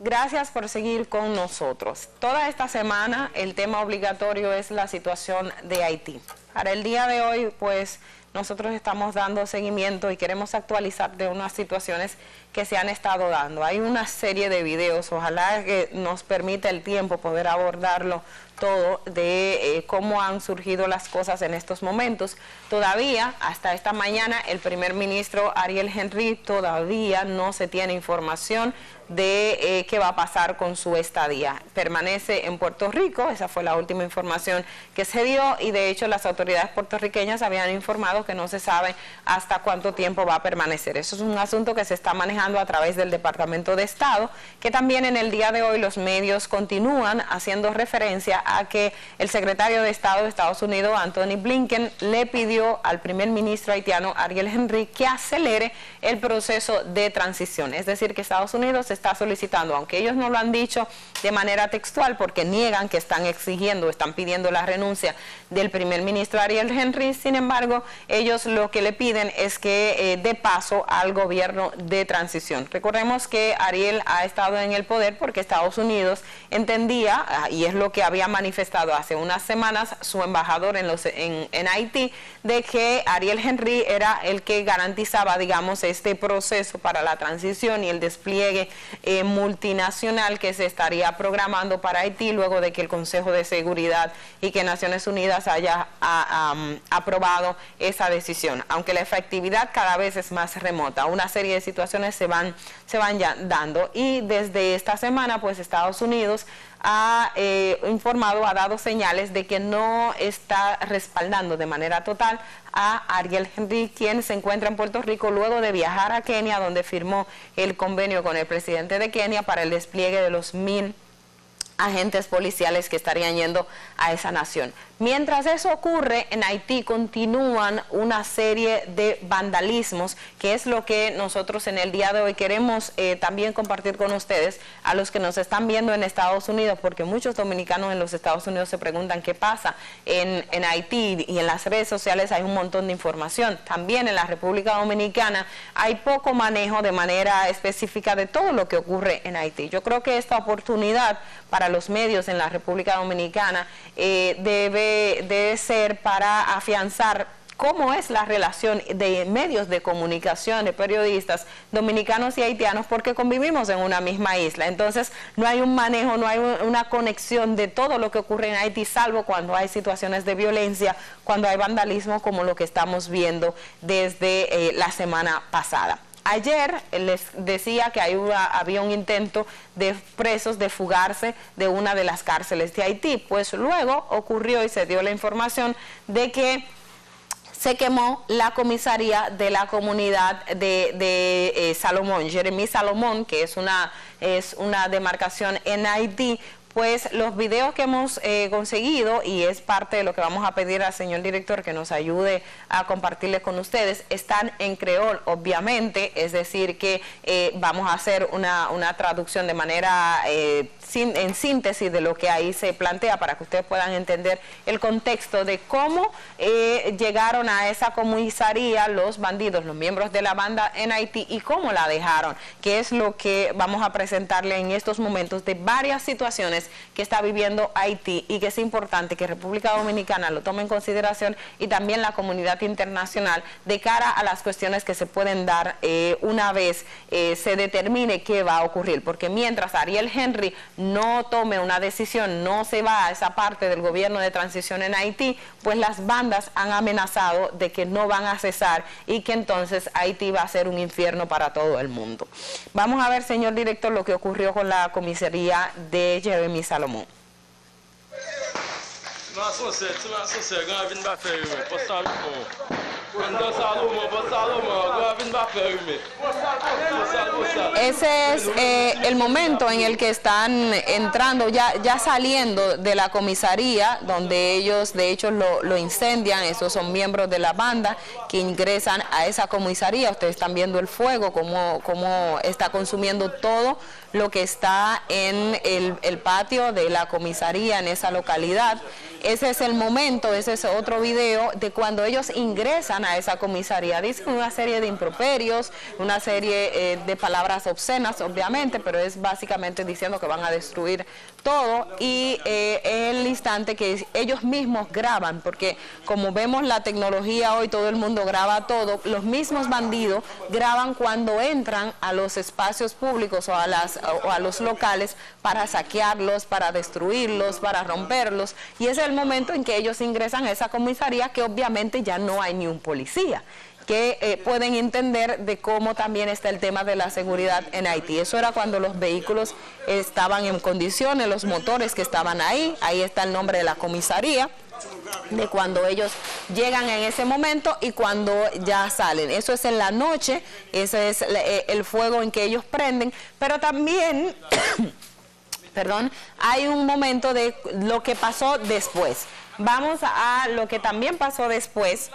Gracias por seguir con nosotros. Toda esta semana el tema obligatorio es la situación de Haití. Para el día de hoy, pues, nosotros estamos dando seguimiento y queremos actualizar de unas situaciones que se han estado dando. Hay una serie de videos, ojalá que nos permita el tiempo poder abordarlo todo de cómo han surgido las cosas en estos momentos. Todavía, hasta esta mañana, el primer ministro Ariel Henry todavía no se tiene información de qué va a pasar con su estadía. Permanece en Puerto Rico, esa fue la última información que se dio, y de hecho las autoridades puertorriqueñas habían informado que no se sabe hasta cuánto tiempo va a permanecer. Eso es un asunto que se está manejando a través del Departamento de Estado, que también en el día de hoy los medios continúan haciendo referencia a que el secretario de Estado de Estados Unidos, Anthony Blinken, le pidió al primer ministro haitiano Ariel Henry que acelere el proceso de transición. Es decir, que Estados Unidos está solicitando, aunque ellos no lo han dicho de manera textual porque niegan que están exigiendo, están pidiendo la renuncia del primer ministro Ariel Henry, sin embargo, ellos lo que le piden es que dé paso al gobierno de transición. Recordemos que Ariel ha estado en el poder porque Estados Unidos entendía, y es lo que había manifestado hace unas semanas su embajador en Haití, de que Ariel Henry era el que garantizaba, digamos, este proceso para la transición y el despliegue multinacional que se estaría programando para Haití luego de que el Consejo de Seguridad y que Naciones Unidas haya aprobado esa decisión, aunque la efectividad cada vez es más remota. Una serie de situaciones se van ya dando, y desde esta semana pues Estados Unidos ha informado, ha dado señales de que no está respaldando de manera total a Ariel Henry, quien se encuentra en Puerto Rico luego de viajar a Kenia, donde firmó el convenio con el presidente de Kenia para el despliegue de los 1000 agentes policiales que estarían yendo a esa nación. Mientras eso ocurre, en Haití continúan una serie de vandalismos, que es lo que nosotros en el día de hoy queremos también compartir con ustedes, a los que nos están viendo en Estados Unidos, porque muchos dominicanos en los Estados Unidos se preguntan qué pasa en Haití, y en las redes sociales hay un montón de información. También en la República Dominicana hay poco manejo de manera específica de todo lo que ocurre en Haití. Yo creo que esta oportunidad para los medios en la República Dominicana debe ser para afianzar cómo es la relación de medios de comunicación, de periodistas dominicanos y haitianos, porque convivimos en una misma isla. Entonces no hay un manejo, no hay una conexión de todo lo que ocurre en Haití, salvo cuando hay situaciones de violencia, cuando hay vandalismo, como lo que estamos viendo desde la semana pasada. Ayer les decía que había un intento de presos de fugarse de una de las cárceles de Haití. Pues luego ocurrió y se dio la información de que se quemó la comisaría de la comunidad de Salomón, Jeremí Salomón, que es una demarcación en Haití. Pues los videos que hemos conseguido, y es parte de lo que vamos a pedir al señor director que nos ayude a compartirles con ustedes, están en creol, obviamente, es decir que vamos a hacer una traducción de manera en síntesis de lo que ahí se plantea, para que ustedes puedan entender el contexto de cómo llegaron a esa comisaría los bandidos, los miembros de la banda en Haití, y cómo la dejaron, que es lo que vamos a presentarle en estos momentos de varias situaciones que está viviendo Haití, y que es importante que República Dominicana lo tome en consideración, y también la comunidad internacional, de cara a las cuestiones que se pueden dar una vez se determine qué va a ocurrir, porque mientras Ariel Henry no tome una decisión, no se va a esa parte del gobierno de transición en Haití, pues las bandas han amenazado de que no van a cesar, y que entonces Haití va a ser un infierno para todo el mundo. Vamos a ver, señor director, lo que ocurrió con la comisaría de Jeremí Salomón. Ese es el momento en el que están entrando, ya saliendo de la comisaría, donde ellos de hecho lo incendian. Esos son miembros de la banda que ingresan a esa comisaría. Ustedes están viendo el fuego, cómo está consumiendo todo lo que está en el patio de la comisaría en esa localidad. ese es el momento, ese es otro video de cuando ellos ingresan a esa comisaría. Dicen una serie de improperios, una serie de palabras obscenas, obviamente, pero es básicamente diciendo que van a destruir todo, y el instante que ellos mismos graban, porque como vemos la tecnología hoy, todo el mundo graba todo, los mismos bandidos graban cuando entran a los espacios públicos o a los locales para saquearlos, para destruirlos, para romperlos, y ese es el momento en que ellos ingresan a esa comisaría, que obviamente ya no hay ni un policía, que pueden entender de cómo también está el tema de la seguridad en Haití. Eso era cuando los vehículos estaban en condiciones, los motores que estaban ahí está el nombre de la comisaría, de cuando ellos llegan en ese momento y cuando ya salen. Eso es en la noche, ese es el fuego en que ellos prenden, pero también, perdón, hay un momento de lo que pasó después. Vamos a lo que también pasó después.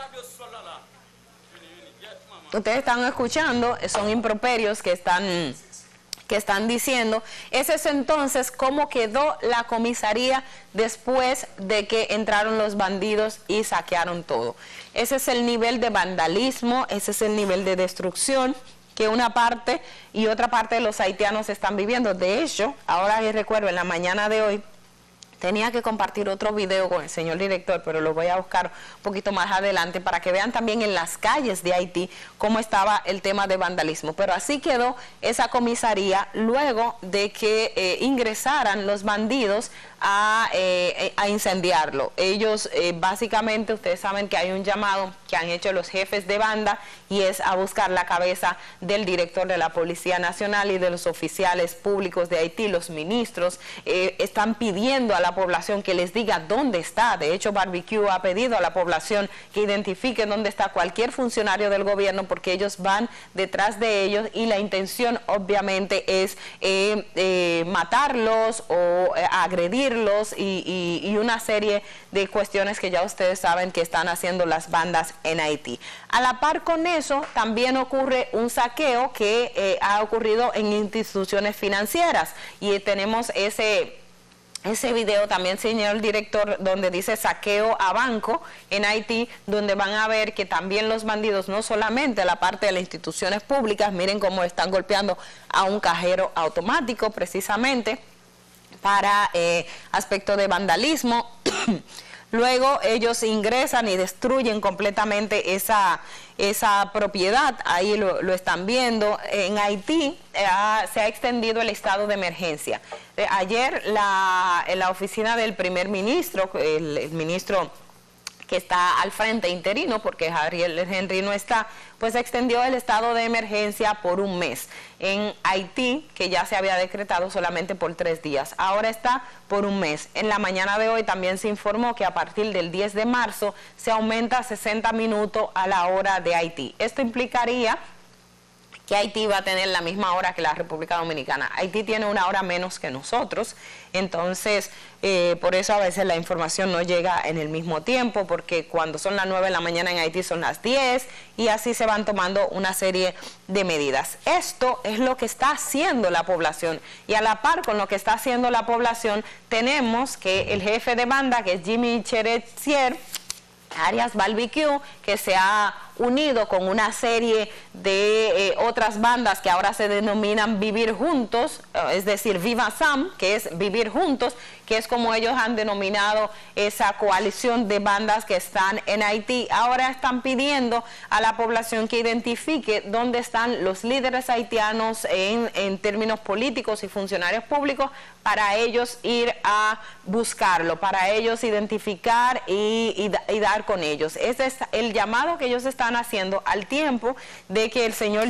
Ustedes están escuchando, son improperios que están diciendo. Ese es entonces cómo quedó la comisaría después de que entraron los bandidos y saquearon todo. Ese es el nivel de vandalismo, ese es el nivel de destrucción que una parte y otra parte de los haitianos están viviendo. De hecho, ahora les recuerdo, en la mañana de hoy, tenía que compartir otro video con el señor director, pero lo voy a buscar un poquito más adelante para que vean también en las calles de Haití cómo estaba el tema de vandalismo. Pero así quedó esa comisaría luego de que ingresaran los bandidos a incendiarlo. Ellos básicamente, ustedes saben que hay un llamado que han hecho los jefes de banda, y es a buscar la cabeza del director de la Policía Nacional y de los oficiales públicos de Haití. Los ministros están pidiendo a la población que les diga dónde está. De hecho, Barbecue ha pedido a la población que identifique dónde está cualquier funcionario del gobierno, porque ellos van detrás de ellos, y la intención obviamente es matarlos o agredirlos y una serie de cuestiones que ya ustedes saben que están haciendo las bandas en Haití. A la par con eso, también ocurre un saqueo que ha ocurrido en instituciones financieras, y tenemos ese video también, señor director, donde dice saqueo a banco en Haití, donde van a ver que también los bandidos, no solamente la parte de las instituciones públicas, miren cómo están golpeando a un cajero automático precisamente para aspecto de vandalismo. Luego ellos ingresan y destruyen completamente esa propiedad. Ahí lo están viendo. En Haití se ha extendido el estado de emergencia. Ayer en la oficina del primer ministro, el ministro que está al frente interino, porque Ariel Henry no está, pues extendió el estado de emergencia por un mes. En Haití, que ya se había decretado solamente por 3 días, ahora está por un mes. En la mañana de hoy también se informó que a partir del 10 de marzo se aumenta 60 minutos a la hora de Haití. Esto implicaría que Haití va a tener la misma hora que la República Dominicana. Haití tiene una hora menos que nosotros, entonces por eso a veces la información no llega en el mismo tiempo, porque cuando son las 9 de la mañana en Haití son las 10, y así se van tomando una serie de medidas. Esto es lo que está haciendo la población, y a la par con lo que está haciendo la población, tenemos que el jefe de banda, que es Jimmy Cheretzier, Arias Barbecue, que se ha unido con una serie de otras bandas que ahora se denominan Vivir Juntos, es decir, Viva Sam, que es Vivir Juntos, que es como ellos han denominado esa coalición de bandas que están en Haití. Ahora están pidiendo a la población que identifique dónde están los líderes haitianos en términos políticos y funcionarios públicos, para ellos ir a buscarlo, para ellos identificar y dar con ellos. Ese es el llamado que ellos están haciendo, al tiempo de que el señor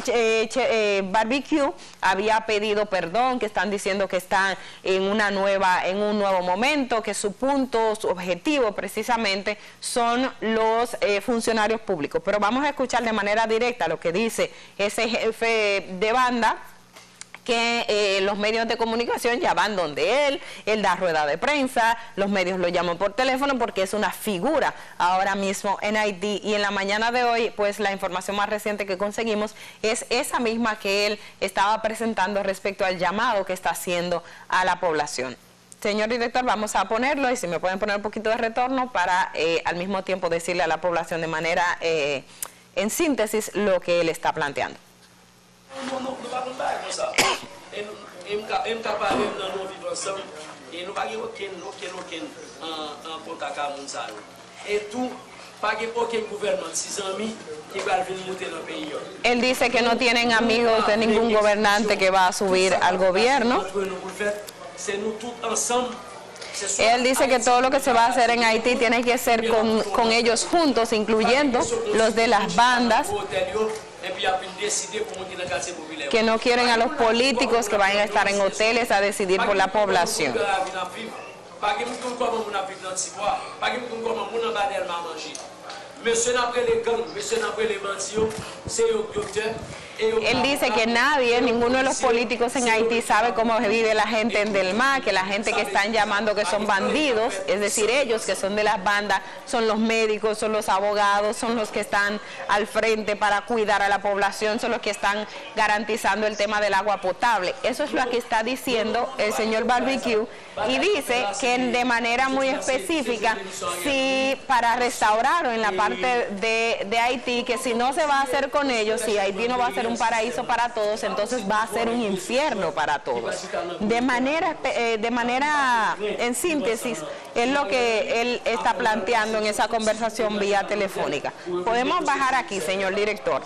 Barbecue había pedido perdón, que están diciendo que están en un nuevo momento, que su objetivo precisamente son los funcionarios públicos. Pero vamos a escuchar de manera directa lo que dice ese jefe de banda, que los medios de comunicación ya van donde él da rueda de prensa, los medios lo llaman por teléfono, porque es una figura ahora mismo en Haití. Y en la mañana de hoy, pues la información más reciente que conseguimos es esa misma que él estaba presentando respecto al llamado que está haciendo a la población. señor director, vamos a ponerlo y si me pueden poner un poquito de retorno para al mismo tiempo decirle a la población de manera, en síntesis, lo que él está planteando. Él dice que no tienen amigos de ningún gobernante que va a subir al gobierno. Él dice que todo lo que se va a hacer en Haití tiene que ser con ellos juntos, incluyendo los de las bandas, que no quieren a los políticos que vayan a estar en hoteles a decidir por la población. Él dice que nadie, ninguno de los políticos en Haití sabe cómo vive la gente en Del Mar, que la gente que están llamando que son bandidos, es decir, ellos que son de las bandas, son los médicos, son los abogados, son los que están al frente para cuidar a la población, son los que están garantizando el tema del agua potable. Eso es lo que está diciendo el señor Barbecue, y dice que de manera muy específica, si para restaurar o en la parte de Haití, que si no se va a hacer con ellos, si Haití no va a ser un paraíso para todos, entonces va a ser un infierno para todos. De manera en síntesis, es lo que él está planteando en esa conversación vía telefónica. Podemos bajar aquí, señor director,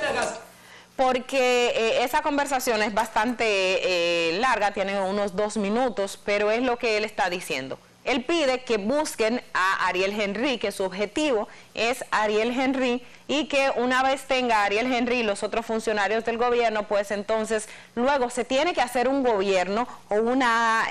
porque esa conversación es bastante larga, tiene unos 2 minutos, pero es lo que él está diciendo. Él pide que busquen a Ariel Henry, que su objetivo es Ariel Henry, y que una vez tenga Ariel Henry y los otros funcionarios del gobierno, pues entonces luego se tiene que hacer un gobierno o una...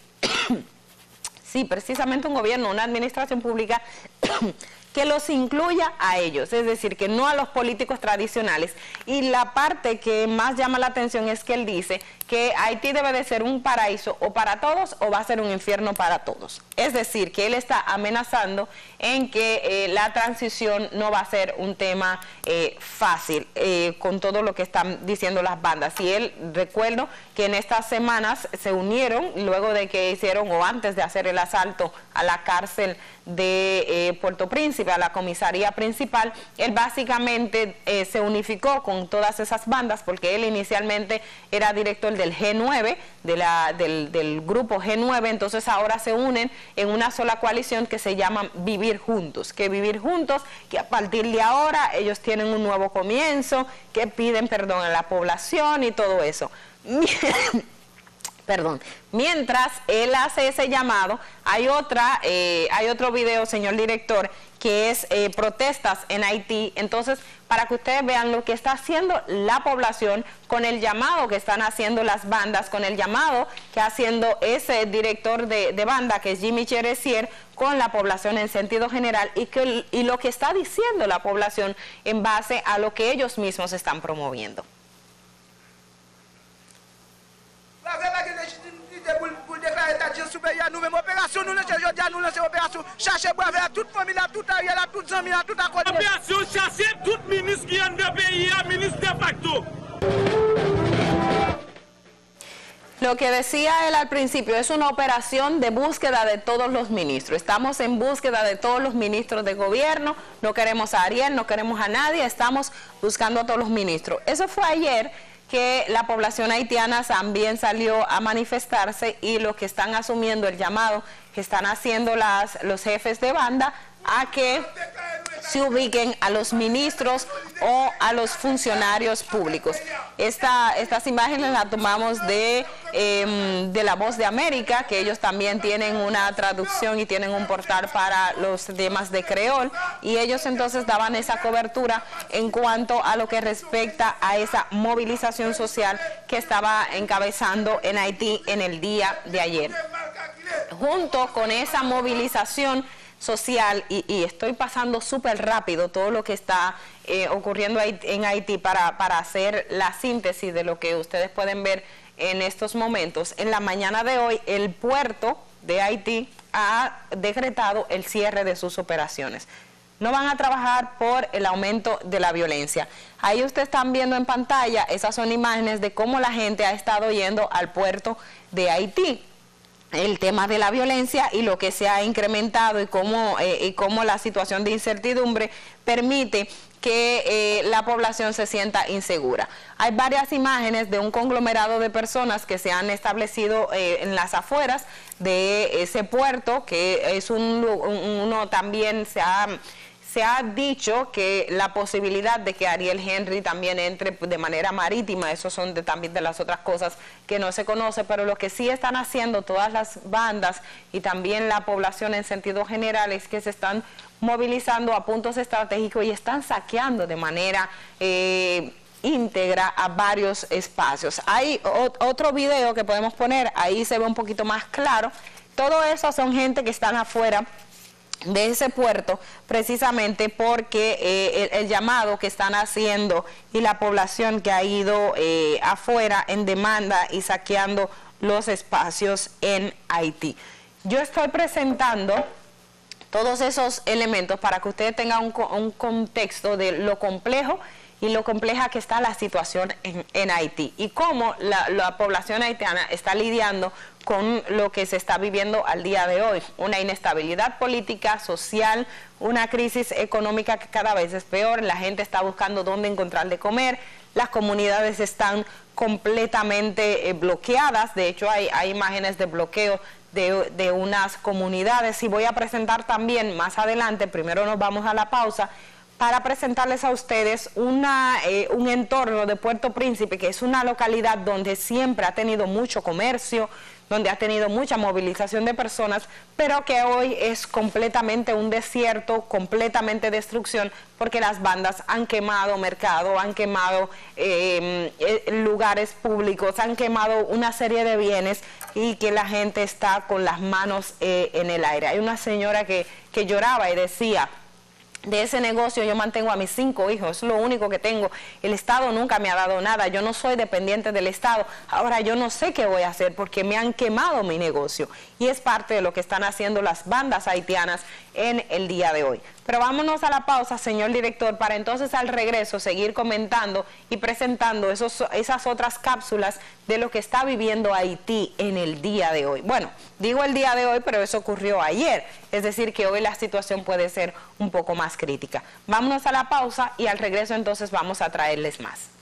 sí, precisamente un gobierno, una administración pública que los incluya a ellos, es decir, que no a los políticos tradicionales. Y la parte que más llama la atención es que él dice que Haití debe de ser un paraíso o para todos o va a ser un infierno para todos. Es decir, que él está amenazando en que la transición no va a ser un tema fácil con todo lo que están diciendo las bandas. Y él, recuerdo que en estas semanas se unieron luego de que hicieron o antes de hacer el asalto a la cárcel de Puerto Príncipe, a la comisaría principal. Él básicamente se unificó con todas esas bandas porque él inicialmente era director del G9, del grupo G9, entonces ahora se unen en una sola coalición que se llama Vivir Juntos, que a partir de ahora ellos tienen un nuevo comienzo, que piden perdón a la población y todo eso. Perdón. Mientras él hace ese llamado, hay otro video, señor director, que es protestas en Haití. Entonces, para que ustedes vean lo que está haciendo la población con el llamado que están haciendo las bandas, con el llamado que está haciendo ese director de banda, que es Jimmy Cheresier, con la población en sentido general, y lo que está diciendo la población en base a lo que ellos mismos están promoviendo. Pour déclarer état d'urgence supérieur, nous même opération, nous lançons opération, chercher boire à toute famille, à toute arrière, à toute amis, à tout accord. Opération chasser tout ministre qui est dans le pays, ministre de facto. Lo que decía él al principio es una operación de búsqueda de todos los ministros. Estamos en búsqueda de todos los ministros de gobierno, no queremos a Ariel, no queremos a nadie, estamos buscando a todos los ministros. Eso fue ayer, que la población haitiana también salió a manifestarse, y los que están asumiendo el llamado que están haciendo los jefes de banda a que se ubiquen a los ministros o a los funcionarios públicos. Estas imágenes las tomamos de La Voz de América, que ellos también tienen una traducción y tienen un portal para los temas de creol, y ellos entonces daban esa cobertura en cuanto a lo que respecta a esa movilización social que estaba encabezando en Haití en el día de ayer. Junto con esa movilización social, y estoy pasando súper rápido todo lo que está ocurriendo en Haití para hacer la síntesis de lo que ustedes pueden ver en estos momentos. En la mañana de hoy, el puerto de Haití ha decretado el cierre de sus operaciones. No van a trabajar por el aumento de la violencia. Ahí ustedes están viendo en pantalla, esas son imágenes de cómo la gente ha estado yendo al puerto de Haití. el tema de la violencia y lo que se ha incrementado y cómo la situación de incertidumbre permite que la población se sienta insegura. Hay varias imágenes de un conglomerado de personas que se han establecido en las afueras de ese puerto, que es uno también se ha dicho que la posibilidad de que Ariel Henry también entre de manera marítima, eso son también de las otras cosas que no se conoce, pero lo que sí están haciendo todas las bandas y también la población en sentido general es que se están movilizando a puntos estratégicos y están saqueando de manera íntegra a varios espacios. Hay otro video que podemos poner, ahí se ve un poquito más claro. Todo eso son gente que están afuera de ese puerto, precisamente porque el llamado que están haciendo y la población que ha ido afuera en demanda y saqueando los espacios en Haití. Yo estoy presentando todos esos elementos para que ustedes tengan un contexto de lo complejo y lo compleja que está la situación en Haití y cómo la población haitiana está lidiando con lo que se está viviendo al día de hoy, una inestabilidad política, social, una crisis económica que cada vez es peor, la gente está buscando dónde encontrar de comer, las comunidades están completamente bloqueadas, de hecho hay imágenes de bloqueo de unas comunidades y voy a presentar también más adelante, primero nos vamos a la pausa, para presentarles a ustedes un entorno de Puerto Príncipe, que es una localidad donde siempre ha tenido mucho comercio, donde ha tenido mucha movilización de personas, pero que hoy es completamente un desierto, completamente destrucción, porque las bandas han quemado mercado, han quemado lugares públicos, han quemado una serie de bienes y que la gente está con las manos en el aire. Hay una señora que lloraba y decía: de ese negocio yo mantengo a mis 5 hijos, es lo único que tengo, el Estado nunca me ha dado nada, yo no soy dependiente del Estado, ahora yo no sé qué voy a hacer porque me han quemado mi negocio, y es parte de lo que están haciendo las bandas haitianas en el día de hoy. Pero vámonos a la pausa, señor director, para entonces al regreso seguir comentando y presentando esas otras cápsulas de lo que está viviendo Haití en el día de hoy. Bueno, digo el día de hoy, pero eso ocurrió ayer, es decir que hoy la situación puede ser un poco más crítica. Vámonos a la pausa y al regreso entonces vamos a traerles más.